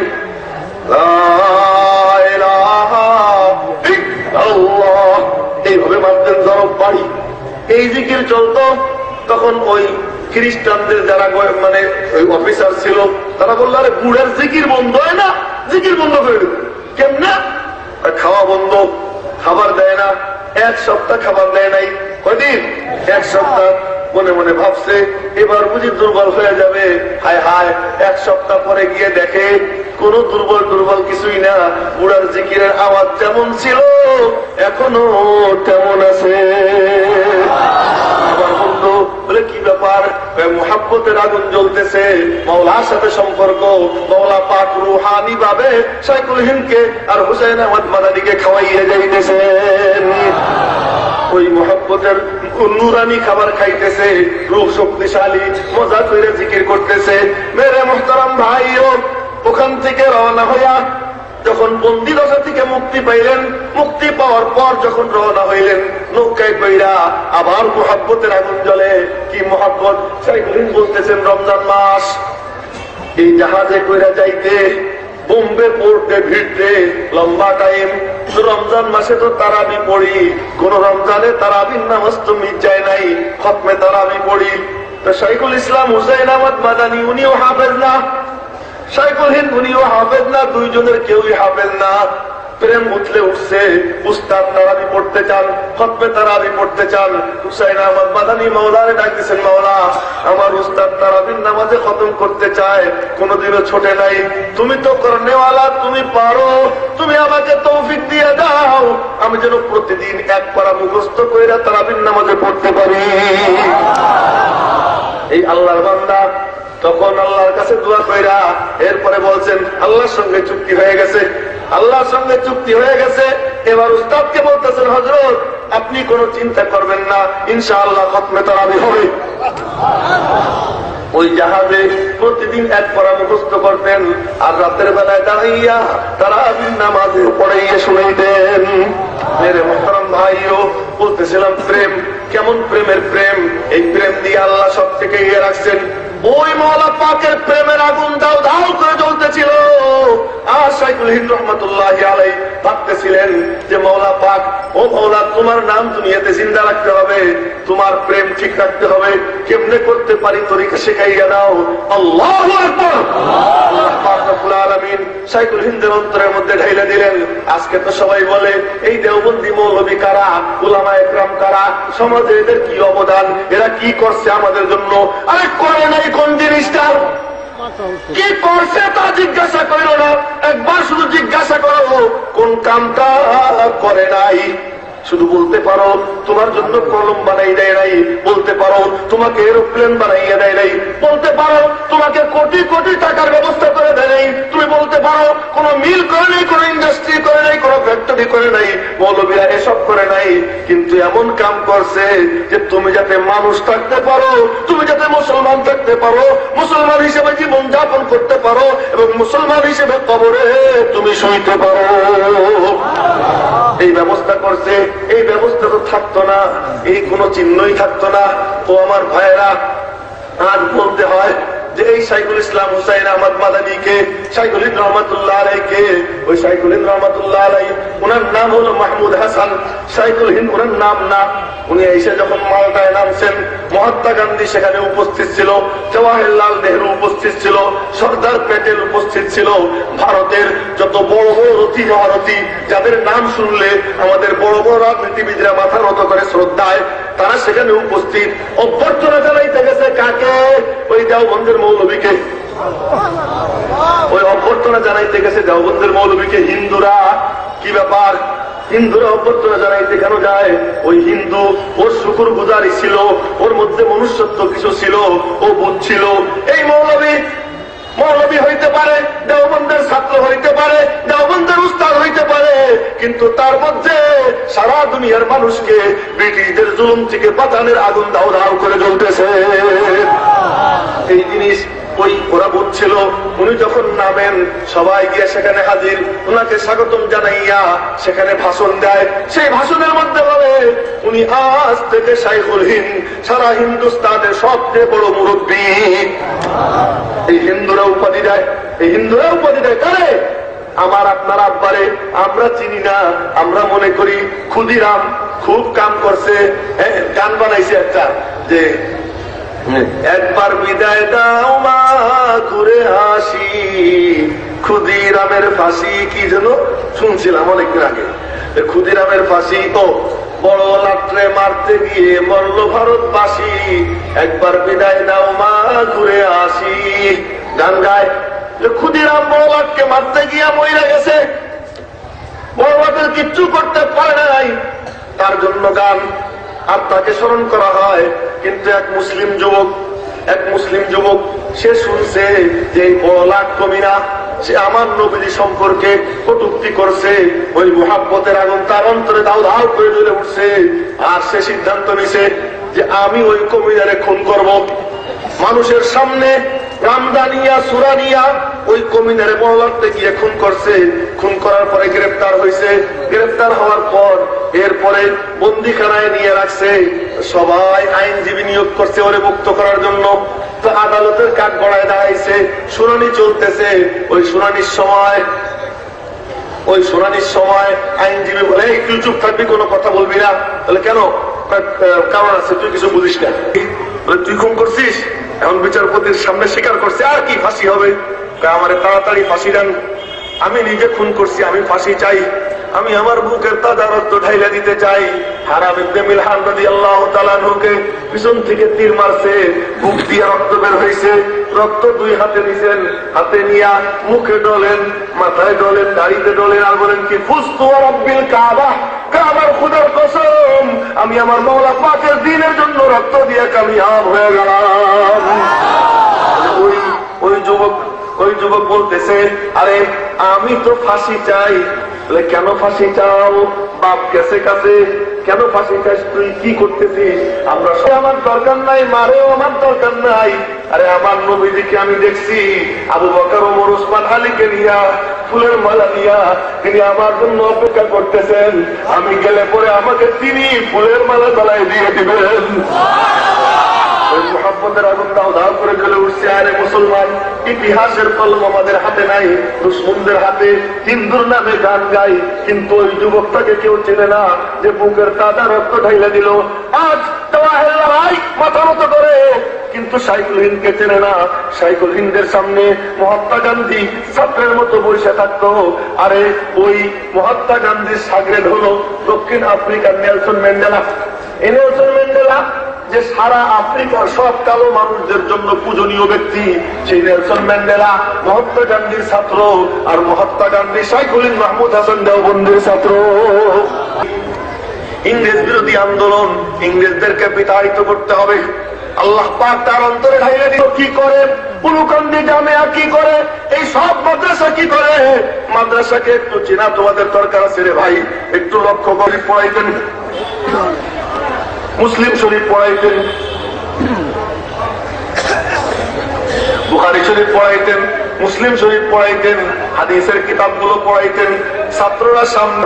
এইভাবে মারতেন জরব বাড়ি, এই জিকির চলতো। তখন ওই খ্রিস্টানদের যারা মানে ওই অফিসার ছিল, তারা বললো আরে বুড়ের জিকির বন্ধ হয় না, জিকির বন্ধ করে দেবে কেমনে? খাওয়া বন্ধ, খাবার দেয় না, 1 সপ্তাহ খাবার দেয় নাই। কয়দিন? 1 সপ্তাহ। মনে মনে ভাবছে এবার বুঝি দুর্বল হয়ে যাবে। হায় হায়, 1 সপ্তাহ পরে গিয়ে দেখে কোন দুর্বল কিছুই না, বুড়ার জিকিরের আওয়াজ যেমন ছিল এখনো তেমন আছে। আবার বলতো বলে কি ব্যাপার? মুহাব্বতের আগুন জ্বলতেছে, মাওলার সাথে সম্পর্ক। মাওলা পাক রুহানি ভাবে শাইখুল হিন্দকে আর হুসাইন আহমদ মাদানীকে খাওয়াইয়ে যাইতেছেন। ওই মুহাব্বতের নুরানি খাবার খাইতেছে, রূহ শক্তিশালী, মজা করে জিকির করতেছে। মেরে মুহতারাম ভাইও ওখান থেকে রওনা হইয়া যখন বন্দি দশা থেকে মুক্তি পাইলেন, মুক্তি পাওয়ার পর যখন রওনা হইলেন নৌকায় কইরা, আবার মুহাব্বতের আগুন জ্বলে। কি মুহাব্বত! শাইখুল হিন্দ বলতেছেন রমজান মাস, এই জাহাজে কইরা যাইতে বোম্বে পড়তে ভিড়তে লম্বা টাইম। রমজান মাসে তো তারাবি পড়ি, কোন রমজানে তারাবির নামাজ তো মিট যায় নাই, খতমে তারাবি পড়ি। তো শাইখুল ইসলাম হুসাইন আহমদ মাদানী উনিও হাফেজ না, শাইখুল হিন্দ উনিও হাফেজ না, দুইজনের কেউই হাফেজ না। প্রেম উঠলে উঠছে, উস্তাদ তারাবি পড়তে চান, খতমে তারাবি পড়তে চান। হুসাইন আহমদ মাদানী মাওলারে ডাক দিয়েছেন, মাওলা আমার উস্তাদ তারাবির নামাজে খতম করতে চায়, কোনদিনও ছোটে নাই, তুমি তো করনেওয়ালা, তুমি পারো, তুমি আমাকে তৌফিক দিয়ে দাও, আমি যেন প্রতিদিন 1 পারা মুখস্থ কইরা তারাবির নামাজে পড়তে পারি। এই আল্লাহর বান্দা তখন আল্লাহর কাছে দোয়া কইরা এরপরে বলছেন আল্লাহর সঙ্গে চুক্তি হয়ে গেছে, আল্লাহর সঙ্গে চুক্তি হয়ে গেছে। এবার উস্তাদকে বলতেছেন, হযরত আপনি কোনো চিন্তা করবেন না, ইনশাআল্লাহ খতমে তারাবি হবে। ওই জাহাজে প্রতিদিন 1 পারা মুখস্থ করতেন, আর রাতের বেলায় দাঁড়াইয়া তারাবির নামাজে পড়াইয়া শুনাইতেন। মেরে মুহতারাম ভাইও বলতেছিলাম প্রেম, কেমন প্রেমের প্রেম! এই প্রেম দিয়ে আল্লাহ সব থেকে ইয়ে রাখছেন। ওই মাওলা পাকের প্রেমের আগুন দাও দাও করে জ্বলতেছিল। আর শাইখুল হিন্দ রহমাতুল্লাহি আলাইহি ভাবতেছিলেন যে মাওলা পাক, ও মাওলা তোমার নাম দুনিয়াতে জিন্দা রাখতে হবে, তোমার প্রেম ঠিক রাখতে হবে, কেমনে করতে পারি তরিকা শেখাইয়া দাও। আল্লাহু আকবার! আল্লাহ পাক রব্বুল আলামিন শাইখুল হিন্দের অন্তরের মধ্যে ঢাইলা দিলেন। আজকে তো সবাই বলে এই দেওবন্দি মৌলবী কারা, উলামা একরাম কারা, সমাজে এদের কি অবদান, এরা কি করছে আমাদের জন্য। আরে করে নাই কোন জিনিসটা, কি করছে তা জিজ্ঞাসা করো না, একবার শুধু জিজ্ঞাসা করো কোন কামটা করে নাই। শুধু বলতে পারো তোমার জন্য কলম বানাই দেয় নাই, বলতে পারো তোমাকে এরোপ্লেন বানাইয়া দেয় নাই, বলতে পারো তোমাকে কোটি কোটি টাকার ব্যবস্থা করে দেয়, তুমি বলতে পারো কোন মিল করে নেই, কোন ইন্ডাস্ট্রি করে নেই, কোন ফ্যাক্টরি করে নাই, মৌলবীরা এসব করে নাই, কিন্তু এমন কাম করছে যে তুমি যাতে মানুষ থাকতে পারো, তুমি যাতে মুসলমান থাকতে পারো, মুসলমান হিসেবে জীবন যাপন করতে পারো এবং মুসলমান হিসেবে কবরে তুমি সইতে পারো, এই ব্যবস্থা করছে। এই ব্যবস্থা তো থাকতো না, এই কোনো চিহ্নই থাকতো না। তো আমার ভাইয়েরা, আজ বলতে হয় যে এই শাইখুল ইসলাম হুসাইন আহমদ মাদানীকে, শাইখুল হিন্দ রহমাতুল্লাহ আলাইকে, ওই শাইখুল হিন্দ রহমাতুল্লাহ আলাই, ওনার নাম হলো মাহমুদ হাসান, শাইখুল হিন্দ ওনার নাম না। উনি এসে যখন মালটায় নামছেন, মহাত্মা গান্ধী সেখানে উপস্থিত ছিল, জওয়াহরলাল নেহরু উপস্থিত ছিল, সর্দার প্যাটেল উপস্থিত ছিল, ভারতের যত বড় বড় রথী মহারথী যাদের নাম শুনলে আমাদের বড় বড় রাজনীতিবিদরা মাথা নত করে শ্রদ্ধায়, তারা সেখানে উপস্থিত। অভ্যর্থনা জানাইতে গেছে কাকে? ওই দেওবন্দের মৌলবীকে। ওই অভ্যর্থনা জানাইতে গেছে দেওবন্দের মৌলবীকে হিন্দুরা। কি ব্যাপার? হিন্দুরা অভ্যর্থনা জানাইতে কেন যায়? ওই হিন্দু ওর শুকুর গুজারি ছিল, ওর মধ্যে মনুষ্যত্ব কিছু ছিল, ও বুঝছিল এই মৌলবী হইতে পারে, দেওবন্দের ছাত্র হইতে পারে, দেওবন্দের উস্তাদ হইতে পারে, কিন্তু তার মধ্যে সারা দুনিয়ার মানুষকে ব্রিটিশদের জুলুম থেকে বাঁচানোর আগুন দাও দাও করে জ্বলতেছে। এই জিনিস ওরা বুঝছিল। উনি যখন নামেন সবাই গিয়ে সেখানে হাজির, ওনাকে স্বাগতম জানাইয়া সেখানে ভাষণ দেয়। সেই ভাষণের মধ্যে বলে উনি আজ থেকে শাইখুল হিন্দ, সারা হিন্দুস্তানের সবচেয়ে বড় মুরব্বী। এই হিন্দুরা উপাধি দেয়, এই হিন্দুরা উপাধি দেয় কারে? আমার আপনার আব্বারে আমরা চিনি না, আমরা মনে করি ক্ষুদিরাম খুব কাম করছে। গান বানাইছে একটা, যে একবার বিদায় দাও মা ঘুরে আসি, ক্ষুদিরামের ফাঁসি, কি যেন শুনছিলাম অনেকদিন আগে, ক্ষুদিরামের ফাঁসি তো বড় লাট্রে মারতে গিয়ে মরল ভারতবাসী, একবার বিদায় দাও মা ঘুরে আসি। গান গায় যে ক্ষুদিরাম বড় লাটকে মারতে গিয়া মইরা গেছে, বড় লাটের কিচ্ছু করতে পারে নাই, তার জন্য গান আর তাকে স্মরণ করা হয়। কিন্তু এক মুসলিম যুবক সে শুনছে যে বড় লাট কমিনা সে আমার নবীজি সম্পর্কে কটূক্তি করছে, ওই মুহাব্বতের আগুন তার অন্তরে দাউ দাউ করে জ্বলে উঠছে। আর সে সিদ্ধান্ত নিছে যে আমি ওই কমিনারে খুন করব। মানুষের সামনে রামদানিয়া সুরানিয়া ওই কমিনারে বড় লাটতে গিয়ে খুন করছে। খুন করার পরে গ্রেফতার হয়েছে। গ্রেফতার হওয়ার পর এরপরে বন্দিখানায় নিয়ে রাখছে। সবাই আইনজীবী নিয়োগ করছে ওরে মুক্ত করার জন্য। তো আদালতের কাঠ গড়ায় দাঁড়াইছে, শুনানি চলতেছে। ওই শুনানির সময় আইনজীবী বলে তুই চুপ থাকবি, কোনো কথা বলবি না। তাহলে কেন? কারণ আছে, তুই কিছু বুঝিস না। তুই খুন করছিস, এখন বিচারপতির সামনে স্বীকার করছে, আর কি ফাঁসি হবে? আমারে তাড়াতাড়ি ফাঁসি দেন, আমি নিজে খুন করছি, আমি ফাঁসি চাই, আমি আমার বুকের তাজা রক্ত ঢাইলা দিতে চাই। হারাম ইবনে মিলহান রাদিয়াল্লাহু তাআলা আনহুকে পিছন থেকে তীর মারছে, বুক দিয়ে রক্ত বের হয়েছে। রক্ত দুই হাতে নিছেন, হাতে নিয়া মুখে ডলেন, মাথায় ডলেন, দাড়িতে ডলেন, আর বলেন কি ফুস্তু রাব্বিল কাবা, কাবার খোদার কসম আমি আমার মাওলা পাকের দ্বীনের জন্য রক্ত দিয়ে কামিয়াব হয়ে গেলাম। ওই যুবক বলতেছে, আরে আমি তো ফাঁসি চাই। কেন ফাঁসি চাও? বাপ গেছে কাছে, কেন ফাঁসি চাস? তুই কি করতেছিস? আমরা সব আমার দরকার নাই, মারেও আমার দরকার নাই। আরে আমার নবীজিকে আমি দেখছি আবু বকর, ওমর, ওসমান, আলীকে নিয়া ফুলের মালা নিয়া তিনি আমার জন্য অপেক্ষা করতেছেন। আমি গেলে পরে আমাকে তিনি ফুলের মালা গলায় দিয়ে দিবেন। ওই মুহাব্বতের আগুন দাও দাও করে জ্বলে উঠছে। আরে মুসলমান, ইতিহাসের কলম আমাদের হাতে নাই, দুশ্মনদের হাতে। হিন্দুর নামে গান গাই, কিন্তু ওই যুবকটাকে কেউ চেনে না যে বুকের তাজা রক্ত ঢাইলা দিল। আজ জওয়াহরলাল মাথা মতো করে, কিন্তু শাইখুল হিন্দকে চেনে না। শাইখুল হিন্দের সামনে মহাত্মা গান্ধী ছাত্রের মতো বসে থাকতো। আরে ওই মহাত্মা গান্ধীর সাগরেদ হলো দক্ষিণ আফ্রিকার নেলসন ম্যান্ডেলা। এই নেলসন ম্যান্ডেলা যে সারা আফ্রিকার সব কালো মানুষদের জন্য পূজনীয় ব্যক্তি, সেই নেলসন ম্যান্ডেলা মহাত্মা গান্ধীর ছাত্র। আর মহাত্মা গান্ধী শাইখুল হিন্দ মাহমুদ হাসান দেওবন্দির ছাত্র। ইংরেজ বিরোধী আন্দোলন, ইংরেজদেরকে বিতাড়িত করতে হবে। আল্লাহ পাক তার অন্তরে ঢাইলে দিল। কি করে উলুকান্দি জামিয়া কি করে, এই সব মাদ্রাসা কি করে? মাদ্রাসাকে একটু চেনা তোমাদের দরকার আছে রে ভাই। একটু লক্ষ্য করে পড়াইতেন, মুসলিম শরীফ পড়াইতেন, বুখারী শরীফ পড়াইতেন, মুসলিম শরীফ পড়াইতেন, হাদিসের কিতাবগুলো পড়াইতেন। ছাত্ররা সামনে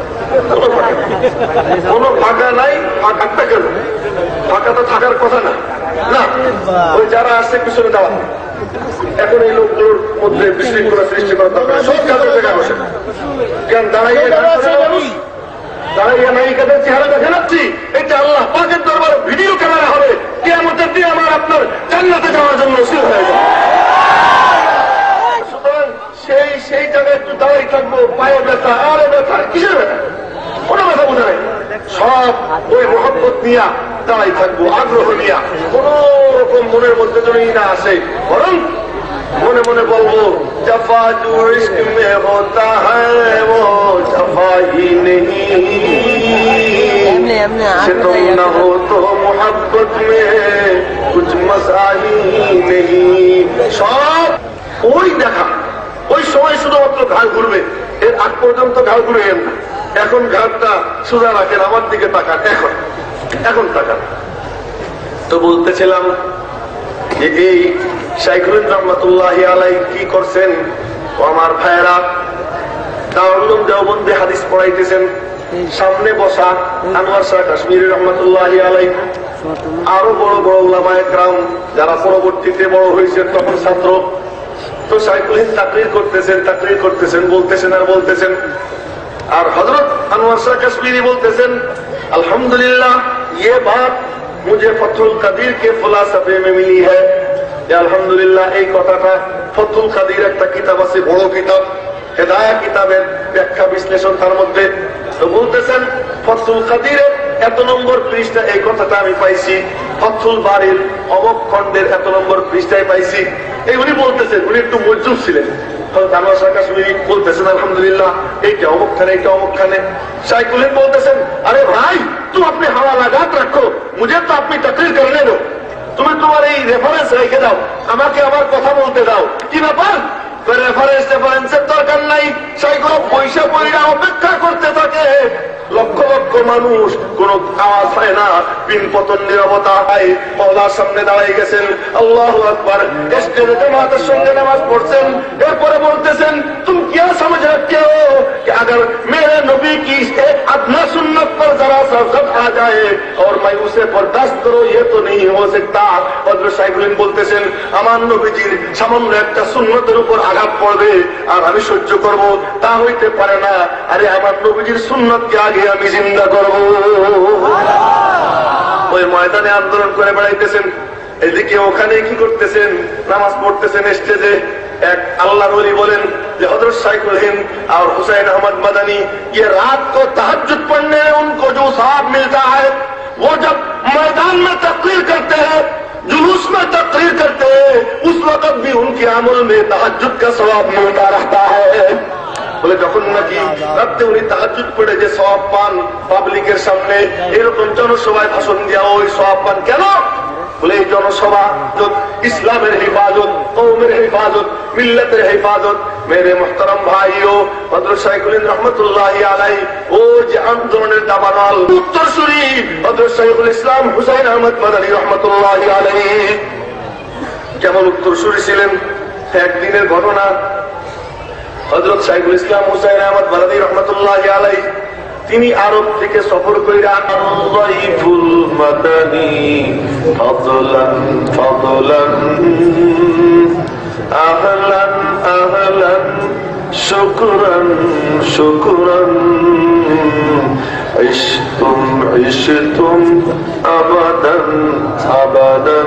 কোনো ফাঁকা নাই। ফাঁকা কেন? ফাঁকা তো থাকার কথা না। না, ওই যারা আসছে পিছনে দেওয়া। এখন এই লোকগুলোর মধ্যে বিশৃঙ্খলা সৃষ্টি করা দরকার। সব কাজের জায়গায় বসে কেন দাঁড়াইয়ে দাঁড়াইয়া নায়িকাদের চেহারা দেখে যাচ্ছি। এটা আল্লাহ পাকের দরবারে ভিডিও ক্যামেরা হবে। কিয়ামতের দিন আমার আপনার জান্নাতে যাওয়ার জন্য উসিলা হয়ে যাবে। সুতরাং সেই জায়গায় একটু দাঁড়াই থাকবো। পায়ে ব্যথা, আরে ব্যথা, কিসের ব্যথা? কোনো ব্যথা বোঝা নাই। সব ওই মহব্বত নিয়ে দাঁড়াই থাকবো, আগ্রহ নিয়ে। কোন রকম মনের মধ্যে যদি না আসে, বরং মনে মনে বলবো জফা जो इश्क में होता है वो जफा ही नहीं, तुम न हो तो मोहब्बत में कुछ मजा ही नहीं। সব ওই দেখা, ওই সময় শুধুমাত্র ঘাড় ঘুরবে। এর আগ পর্যন্ত ঘাড় ঘুরবেন না। এখন ঘাড়টা সোজা রাখেন, আমার দিকে তাকান। এখন তাকান। তো বলতেছিলাম এই শাইখুল রহমাতুল্লাহি আলাইহি কি করছেন? আমার ভাইয়েরা দারুল উলুম দেওবন্দে হাদিস পড়াইতেছেন। সামনে বসা আনোয়ার শাহ কাশ্মীরি রহমাতুল্লাহি আলাইহি, আরো বড় বড় উলামায়ে কেরাম যারা পরবর্তীতে বড় হয়েছেন তখন ছাত্র। তো শাইখুল হিন্দ তাকরীর করতেছেন, বলতেছেন আর বলতেছেন। আর হযরত আনোয়ার শাহ কাশ্মীরি বলতেছেন, আলহামদুলিল্লাহ ये बात मुझे फतहुल कदीर के फिलसफे में मिली है। আলহামদুলিল্লাহ এই কথাটা ফতহুল কাদির একটা কিতাব আছে, বড় কিতাব, হেদায়া কিতাবের ব্যাখ্যা বিশ্লেষণ তার মধ্যে। তো বলতেছেন ফতহুল কাদিরের এত নম্বর পৃষ্ঠা এই কথাটা আমি পাইছি, ফতহুল বারির অমুক খণ্ডের এত নম্বর পৃষ্ঠায় পাইছি। এই উনি বলতেছেন, উনি একটু মজজুব ছিলেন। আনোয়ার শাহ কাশ্মীরি বলতেছেন আলহামদুলিল্লাহ এইটা অমুকখানে, এইটা অমুকখানে। শাইখুল হিন্দ বলতেছেন, আরে ভাই তুম আপনি হাওয়া লাগাত রাখো, মুঝে তো আপনি তাকরীর করলে দো, তুমি তোমার এই রেফারেন্স রেখে দাও, আমাকে আমার কথা বলতে দাও। কি ব্যাপার? রেফারেন্সের দরকার নাই। সেইগুলো পয়সা পয়সা অপেক্ষা করতে থাকে। লক্ষ লক্ষ মানুষ, কোন আওয়াজ হয় না, পিন পতন নীরবতা হয়। মওলার সামনে দাঁড়াই গেছেন, আল্লাহু আকবার, স্টেজে জামাতের সঙ্গে নামাজ পড়ছেন। এরপরে বলতেছেন तुम क्या समझ रखते हो कि अगर मेरे नबी की अदना सुन्नत पर जरा सा ज़द आ जाए और मैं उसे बर्दाश्त करूं, ये तो नहीं हो सकता। হযরত শাইখুল হিন্দ বলতেছেন, আমার নবীজির সামান্য একটা সুন্নতের উপর আঘাত পড়বে আর আমি সহ্য করব, তা হইতে পারে না। আরে আমার নবীজির সুন্নতকে আগে আমি জিন্দা করব। ওই ময়দানে আন্দোলন করে বেড়াইতেছেন, এদিকে ওখানে কি করতেছেন? নামাজ পড়তেছেন স্টেজে। এক আল্লাহর ওলি বলেন যে হযরত শাইখুল হিন্দ और हुसैन अहमद मदनी ये रात को तहज्जुद पढ़ने उनको जो सवाब मिलता है, वो जब मैदान में तकरीर करते हैं, जुलूस में तकरीर करते हैं, उस वक्त भी उनके अमल में तहज्जुद का सवाब मिलता रहता है। বলে যখন নাকি রাতে উনি তাহাজ্জুদ পড়ে যে সওয়াব পান পাবলিকের সামনে, এরকম জনসভায় ভাষণ দেওয়া ওই সওয়াব পান কেন? বলে এই জনসভা ইসলামের হেফাজত, কওমের হেফাজত, মিল্লাতের হেফাজত। মেরে মুহতারাম ভাইও, হযরত শাইখুল হিন্দ রাহমাতুল্লাহি আলাইহি ও যে আন্দোলনের দাবানল উত্তরসূরি হযরত শাইখুল ইসলাম হুসাইন আহমদ মাদানী রাহমাতুল্লাহি আলাইহি কেমন উত্তরসূরি ছিলেন। একদিনের ঘটনা, হযরত শাইখুল ইসলাম হুসাইন আহমদ মাদানী রাহমাতুল্লাহি আলাইহি তিনি আরব থেকে সফর কইরা আল্লাহুল মাদানী ফাদলান ফাদলান আহলান আহলান শুকরান শুকরান ইশতুম ইশতুম আবাদান আবাদান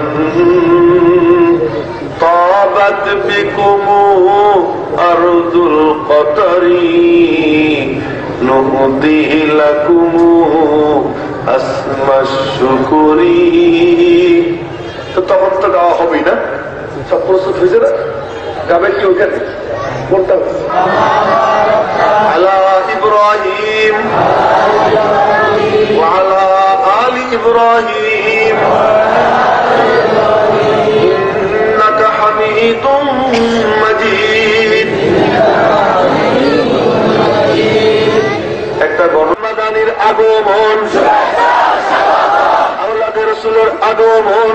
طابت بكم أرض القطر نهدي لكم أسمى الشكر। তো তখন তো গাওয়া হবেই না, সব প্রস্তুত হয়েছে না? গাবেন কি ওখানে? কোনটা? আলা ইব্রাহিম ওয়া আলা আলি ইব্রাহিম ইন্নাকা হামিদুম মাজিদ। একটা গণমাদানির আগমন, আওলাদে রাসূলের আগমন,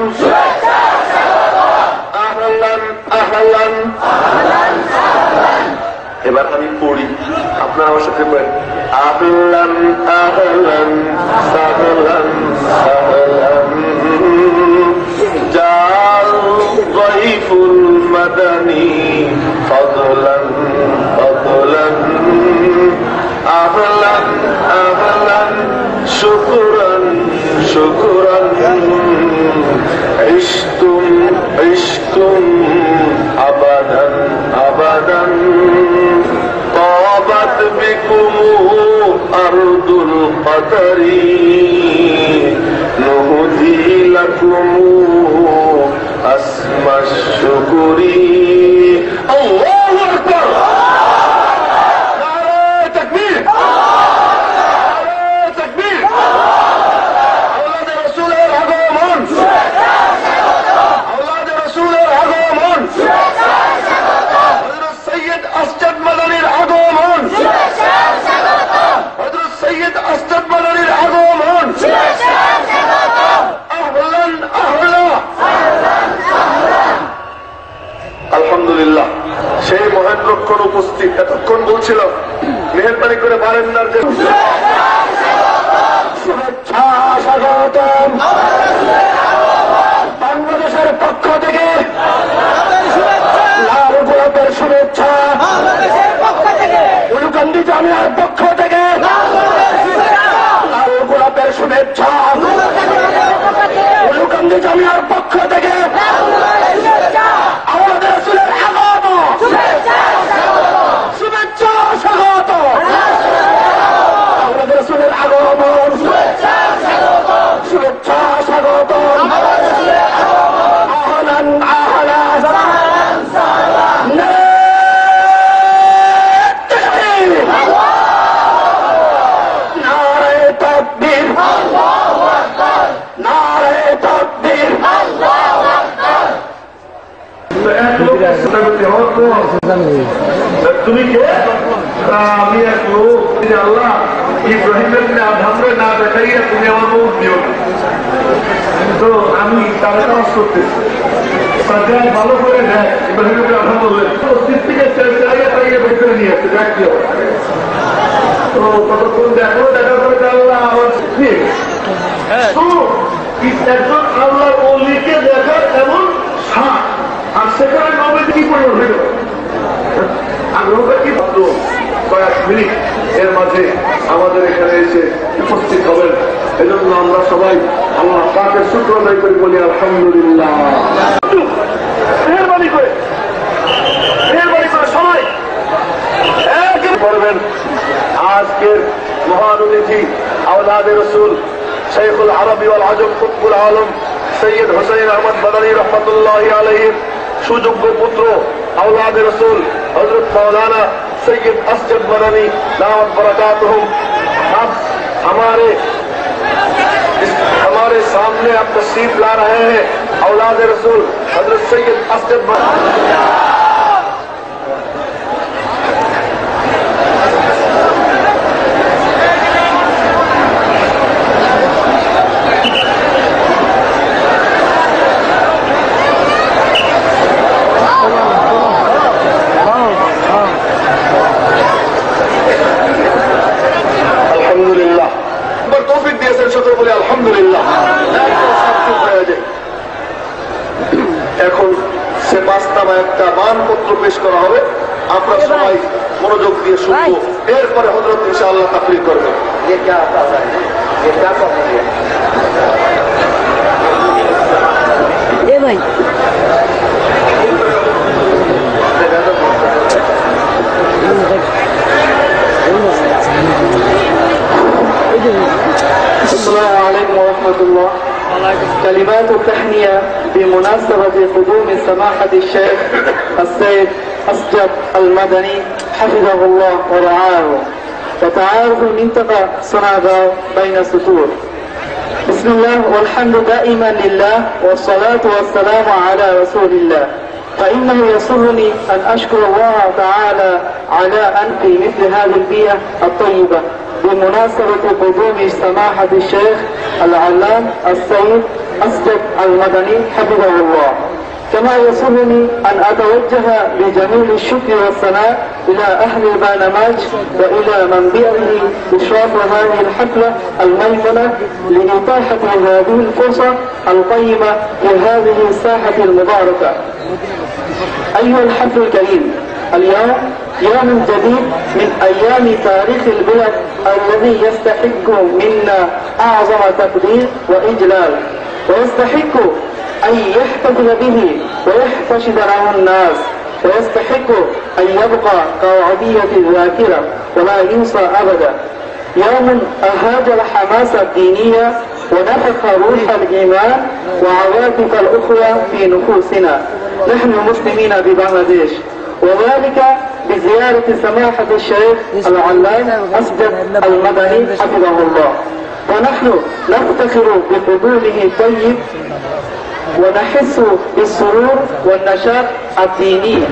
আহলান আহলান। এবার আমি পড়ি, আপনারা আমার সাথে পড়েন। আহলান আহলান সাহলান সাহলান জাল যাইফুল মাদানী ফাদলান ফাদলান আহলান আহলান শুকরান শুকরান ইশতুম ইশতুম আবাদান আবাদান طابت بكم أرض القدر نهدي لكم أسمى الشكر الله أكبر نعرة تكبير نعرة تكبير أولاد رسول الهجومون أولاد رسول الهجومون حضرت سيد أسجد مدنيর আগমন হযরত সৈয়দ আসজাদ মাদানীর আগমন আহলান আহলা। আলহামদুলিল্লাহ, সেই মহেন্দ্রক্ষণ উপস্থিত। এতক্ষণ বলছিল মেহেরবানি করে বারেন্দার যে শুভেচ্ছা স্বাগতম বাংলাদেশের পক্ষ থেকে লাল গোলাপের শুভেচ্ছা, উলুকান্দি জামিয়ার পক্ষ থেকে লাল গোলাপের শুভেচ্ছা, উলুকান্দি জামিয়ার পক্ষ থেকে আমাদের রাসূলের আগমন শুভেচ্ছা স্বাগত, আমাদের রাসূলের আগমন শুভেচ্ছা স্বাগত। আহলান আহলান নারে তাকবীর নারে তাকবীর। তুমি কে? আমি এক লোক। আল্লাহ ইব্রাহিমের ধামরে না দেখাইয়া তুমি আমার মুখ দিও। তো আমি তারা কাজ করতেছি, ভালো করে দেয় ইব্রাহিমের আধাম বললেন থেকে চাইয়া তাইয়া ভেতরে নিয়ে আসছে। দেখ কি তো কতক্ষণ দেখো, দেখার পরে আল্লাহ আমার একজন আল্লাহ অলিকে দেখার এমন সাপ, আর সেখানে নবে কি করে হইল আগ্রহটা কি ভাবলো। কয়েক মিনিট এর মাঝে আমাদের এখানে এসে উপস্থিত হবেন। এজন্য আমরা সবাই আল্লাহ পাকের শুকর আদায় করে বলি আলহামদুলিল্লাহ। মেহেরবানি করে সবাই করবেন। আজকের মহান অতিথি আওলাদে রাসূল শাইখুল আরবি ওয়াল আজম কুতুবুল আলম সৈয়দ হুসাইন আহমদ মাদানী রহমতুল্লাহি আলাইহির সুযোগ্য পুত্র আওলাদে রাসূল হযরত মাওলানা सैयद असजद मदनी दावत बरकातुहुम हमारे सामने आप तशरीफ ला रहे हैं औलाद रसूल हजरत सैयद असजद আলহামদুলিল্লাহ। এখন সে বাস্তাবা একটা মানপত্র পেশ করা হবে, আপনারা সবাই মনোযোগ দিয়ে শুনবো। এরপরে হযরত ইনশাআল্লাহ তাকরীর করবেন। السلام عليكم ورحمة الله. كلمات التحنية بمناسبة قدوم سماحة الشيخ السيد أسجد المدني حفظه الله ورعاه وتعارف المنطقة صنعاء بين السطور. بسم الله والحمد دائما لله والصلاة والسلام على رسول الله. فإنه يسرني أن أشكر الله تعالى على أن في مثل هذه البيئة الطيبة بمناسبة قدوم سماحة الشيخ العلام السيد أسجد المدني حفظه الله. كما يسرني أن أتوجه بجميل الشكر والثناء إلى أهل البرنامج وإلى من بيئه إشراف هذه الحفلة الميمنة لإتاحة هذه الفرصة القيمة في هذه الساحة المباركة. أيها الحفل الكريم، اليوم يوم جديد من أيام تاريخ البلد الذي يستحق منا أعظم تقدير وإجلال، ويستحق أن يحتفل به ويحتشد له الناس، ويستحق أن يبقى كوعدية الذاكرة ولا ينسى أبدا. يوم أهاج الحماس الدينية ونفخ روح الإيمان وعواطف الأخوة في نفوسنا نحن المسلمين ببنغلاديش، وذلك بزيارة سماحة الشيخ العلام أسجد المدني حفظه الله. ونحن نفتخر بقدومه الطيب ونحس بالسرور والنشاط الديني.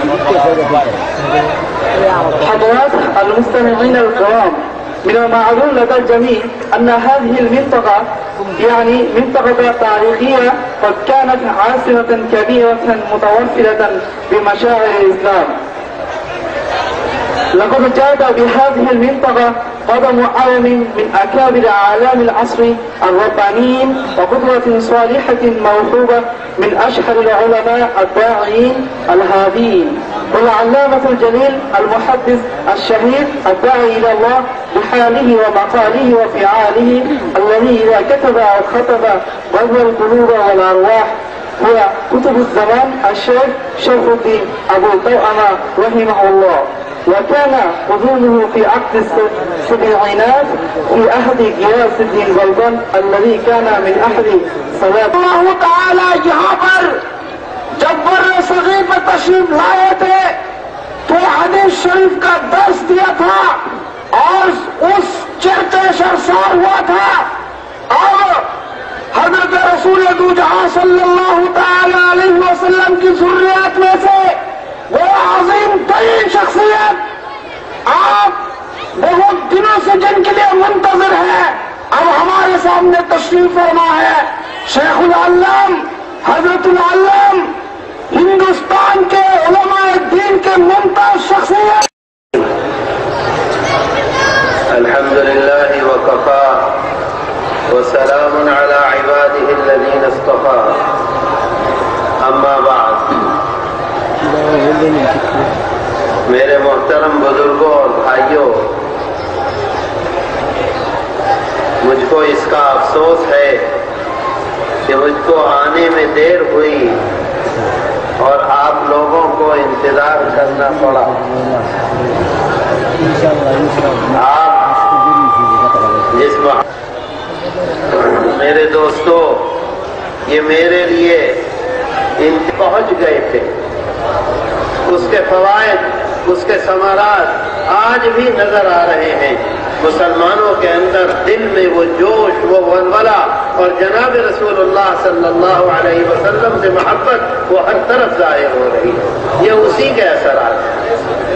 حضرات المستمعين الكرام، من المعلوم لدى الجميع أن هذه المنطقة يعني منطقة تاريخية قد كانت عاصمة كبيرة متوفرة بمشاعر الإسلام. لقد جاد بهذه المنطقة قدم عالم من أكابر أعلام العصر الربانيين وقدوة صالحة موهوبة من أشهر العلماء الداعين الهاديين، والعلامة الجليل المحدث الشهير الداعي إلى الله بحاله ومقاله وفعاله الذي إذا كتب أو خطب غزا القلوب والأرواح هو كتب الزمان الشيخ شرف الدين أبو توأمة رحمه الله. وكان قدومه في عقد السبعينات في عهد غياث الدين غلبان الذي كان من أحد صلاة اللہ تعالی یہاں پر جب بر صغیر پر تشریف لائے تھے تو حدیث شریف کا درس دیا تھا اور اس چرچے شرسار ہوا تھا اور حضرت رسول دو جہاں صلی اللہ تعالی علیہ وسلم کی ذریات میں سے وہ عظیم ترین شخصیت آپ بہت دنوں سے جن کے لیے منتظر ہے اب ہمارے سامنے تشریف فرما ہے شیخ العلام حضرت العلام ہندوستان کے علماء دین کے ممتاز شخصیت. الحمدللہ وکفا وسلام علی عباده الذین اصطفى. اما بعد، میرے محترم بزرگوں اور بھائیوں، مجھ کو اس کا افسوس ہے کہ مجھ کو آنے میں دیر ہوئی اور آپ لوگوں کو انتظار کرنا پڑا. آپ جس میرے دوستو، یہ میرے لیے پہنچ گئے تھے. اس کے فوائد، اس کے ثمرات آج بھی نظر آ رہے ہیں. مسلمانوں کے اندر دل میں وہ جوش، وہ ولولہ اور جناب رسول اللہ صلی اللہ علیہ وسلم سے محبت وہ ہر طرف ظاہر ہو رہی ہے. یہ اسی کے اثرات ہیں.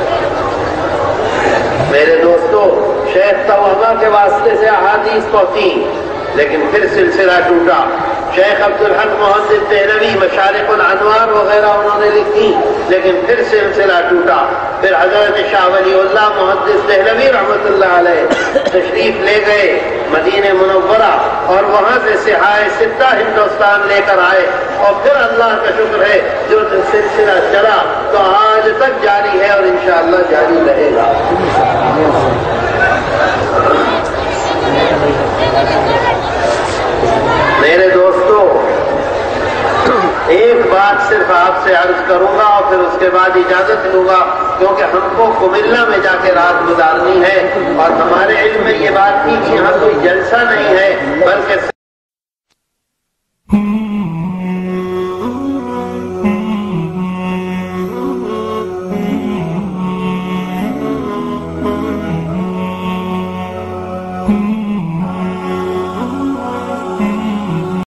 میرے دوستو، شیخ توأمہ کے واسطے سے احادیث پہنچی لیکن پھر سلسلہ ٹوٹا. شیخ عبدالحق محدث دہلوی مشارق الانوار وغیرہ انہوں نے لکھی لیکن پھر سلسلہ ٹوٹا. پھر حضرت شاہ ولی اللہ محدث دہلوی رحمۃ اللہ علیہ تشریف لے گئے مدینہ منورہ اور وہاں سے صحائے ستہ ہندوستان لے کر آئے اور پھر اللہ کا شکر ہے جو سلسلہ چلا تو آج تک جاری ہے اور انشاءاللہ جاری رہے گا. میرے دوستو، ایک بات صرف آپ سے عرض کروں گا اور پھر اس کے بعد اجازت لوں گا کیونکہ ہم کو کملا میں جا کے رات گزارنی ہے اور ہمارے علم میں یہ بات تھی کہ یہاں کوئی جلسہ نہیں ہے بلکہ